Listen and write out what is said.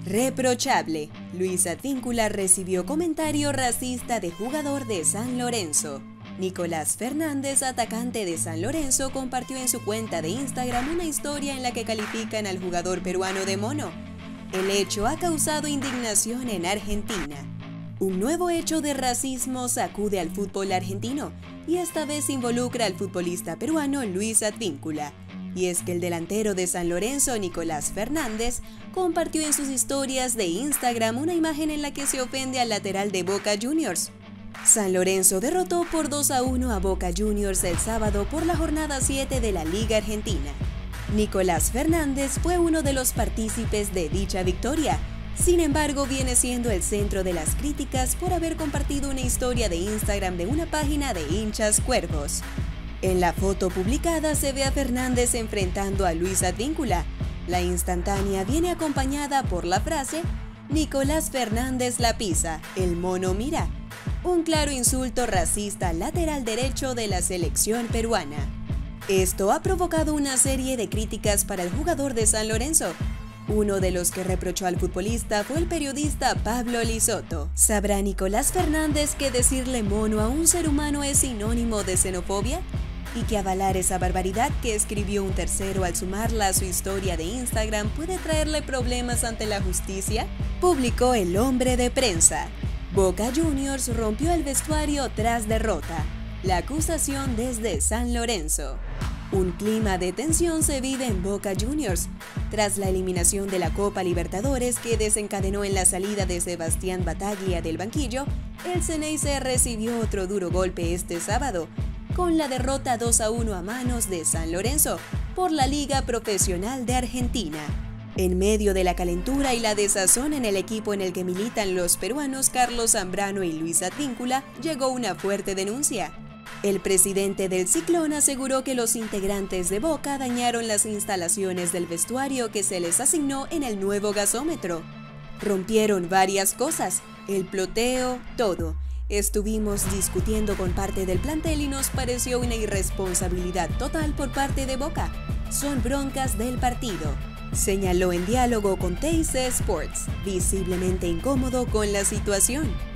Reprochable. Luis Advíncula recibió comentario racista de jugador de San Lorenzo. Nicolás Fernández, atacante de San Lorenzo, compartió en su cuenta de Instagram una historia en la que califican al jugador peruano de mono. El hecho ha causado indignación en Argentina. Un nuevo hecho de racismo sacude al fútbol argentino y esta vez involucra al futbolista peruano Luis Advíncula. Y es que el delantero de San Lorenzo, Nicolás Fernández, compartió en sus historias de Instagram una imagen en la que se ofende al lateral de Boca Juniors. San Lorenzo derrotó por 2-1 a Boca Juniors el sábado por la jornada 7 de la Liga Argentina. Nicolás Fernández fue uno de los partícipes de dicha victoria. Sin embargo, viene siendo el centro de las críticas por haber compartido una historia de Instagram de una página de hinchas cuervos. En la foto publicada se ve a Fernández enfrentando a Luis Advíncula. La instantánea viene acompañada por la frase «Nicolás Fernández la pisa, el mono mira», un claro insulto racista al lateral derecho de la selección peruana. Esto ha provocado una serie de críticas para el jugador de San Lorenzo. Uno de los que reprochó al futbolista fue el periodista Pablo Lisoto. ¿Sabrá Nicolás Fernández que decirle mono a un ser humano es sinónimo de xenofobia? ¿Y que avalar esa barbaridad que escribió un tercero al sumarla a su historia de Instagram puede traerle problemas ante la justicia? Publicó el hombre de prensa. Boca Juniors rompió el vestuario tras derrota. La acusación desde San Lorenzo. Un clima de tensión se vive en Boca Juniors. Tras la eliminación de la Copa Libertadores que desencadenó en la salida de Sebastián Battaglia del banquillo, el Xeneize recibió otro duro golpe este sábado, con la derrota 2-1 a manos de San Lorenzo por la Liga Profesional de Argentina. En medio de la calentura y la desazón en el equipo en el que militan los peruanos Carlos Zambrano y Luis Advíncula, llegó una fuerte denuncia. El presidente del Ciclón aseguró que los integrantes de Boca dañaron las instalaciones del vestuario que se les asignó en el nuevo gasómetro. Rompieron varias cosas, el ploteo, todo. Estuvimos discutiendo con parte del plantel y nos pareció una irresponsabilidad total por parte de Boca. Son broncas del partido, señaló en diálogo con TIC Sports, visiblemente incómodo con la situación.